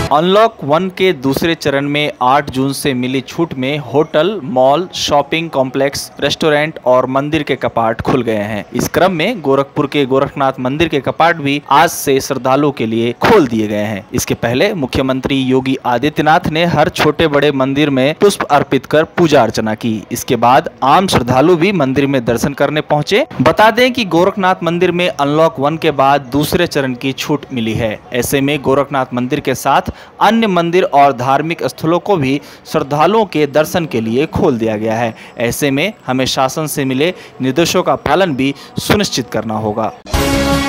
Unlock 1 के दूसरे चरण में 8 जून से मिली छूट में hotel, mall, shopping complex, restaurant और मंदिर के कपाट खुल गए हैं। इस क्रम में गोरखपुर के गोरखनाथ मंदिर के कपाट भी आज से श्रद्धालुओं के लिए खोल दिए गए हैं। इसके पहले मुख्यमंत्री योगी आदित्यनाथ ने हर छोटे बड़े मंदिर में पुष्प अर्पित कर पूजा अर्चना की। इसके बाद आम श्रद्धालु भी मंदिर में दर्शन करने पहुंचे। बता दें कि गोरखनाथ मंदिर में अनलॉक 1 के बाद दूसरे चरण की छूट मिली है। ऐसे में गोरखनाथ मंदिर के साथ अन्य मंदिर और धार्मिक स्थलों को भी श्रद्धालुओं के दर्शन के लिए खोल दिया गया है। ऐसे में हमें शासन से मिले निर्देशों का पालन भी सुनिश्चित करना होगा।